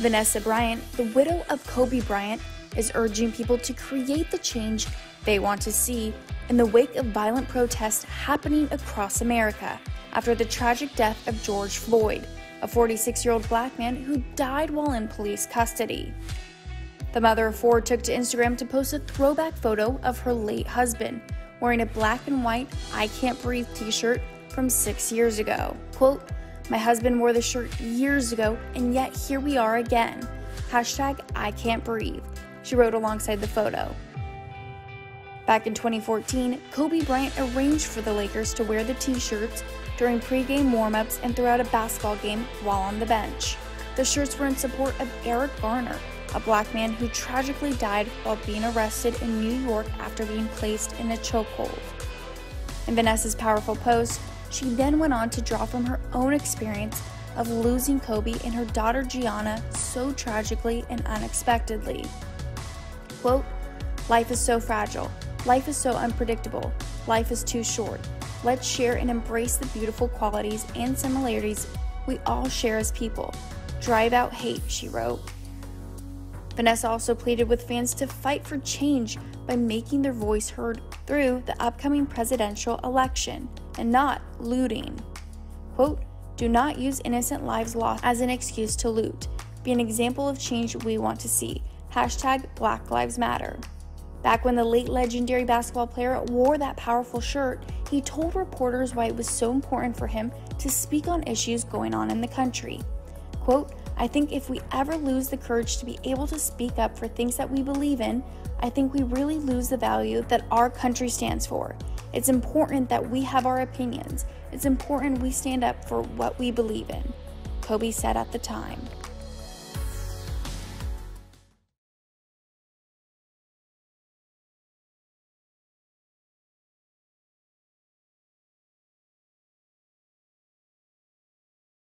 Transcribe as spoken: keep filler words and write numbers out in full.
Vanessa Bryant, the widow of Kobe Bryant, is urging people to create the change they want to see in the wake of violent protests happening across America after the tragic death of George Floyd, a forty-six-year-old black man who died while in police custody. The mother of four took to Instagram to post a throwback photo of her late husband, wearing a black and white "I Can't Breathe" t-shirt from six years ago. Quote, "My husband wore the shirt years ago, and yet here we are again. Hashtag I can't breathe," she wrote alongside the photo. Back in twenty fourteen, Kobe Bryant arranged for the Lakers to wear the t-shirts during pregame warm-ups and throughout a basketball game while on the bench. The shirts were in support of Eric Garner, a black man who tragically died while being arrested in New York after being placed in a chokehold. In Vanessa's powerful post, she then went on to draw from her own experience of losing Kobe and her daughter Gianna so tragically and unexpectedly. Quote, "Life is so fragile. Life is so unpredictable. Life is too short. Let's share and embrace the beautiful qualities and similarities we all share as people. Drive out hate," she wrote. Vanessa also pleaded with fans to fight for change by making their voice heard through the upcoming presidential election and not looting. Quote, "Do not use innocent lives lost as an excuse to loot. Be an example of change we want to see. Hashtag Black Lives Matter." Back when the late legendary basketball player wore that powerful shirt, he told reporters why it was so important for him to speak on issues going on in the country. Quote, "I think if we ever lose the courage to be able to speak up for things that we believe in, I think we really lose the value that our country stands for. It's important that we have our opinions. It's important we stand up for what we believe in," Kobe said at the time.